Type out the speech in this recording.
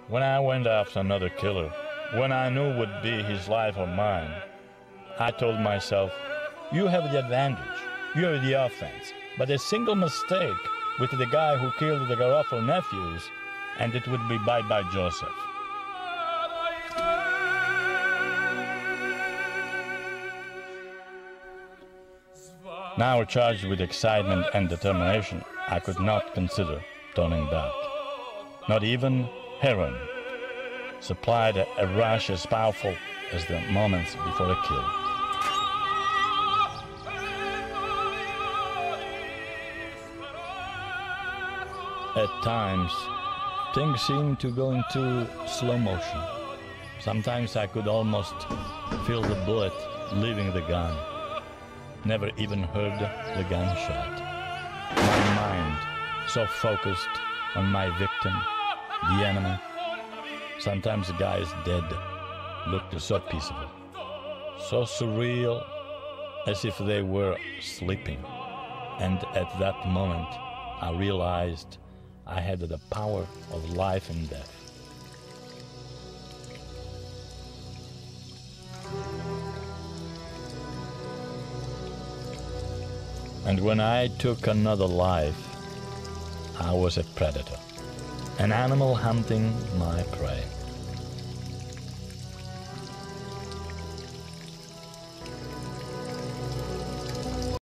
When I went after another killer, when I knew would be his life or mine, I told myself, you have the advantage, you have the offense, but a single mistake with the guy who killed the Garofalo nephews, and it would be bye-bye Joseph. Now charged with excitement and determination, I could not consider turning back. Not even heroin supplied a rush as powerful as the moments before a kill. At times, things seemed to go into slow motion. Sometimes I could almost feel the bullet leaving the gun. Never even heard the gunshot. My mind so focused on my victim, the enemy. Sometimes the guys dead looked so peaceful, so surreal, as if they were sleeping. And at that moment, I realized I had the power of life and death. And when I took another life, I was a predator, an animal hunting my prey.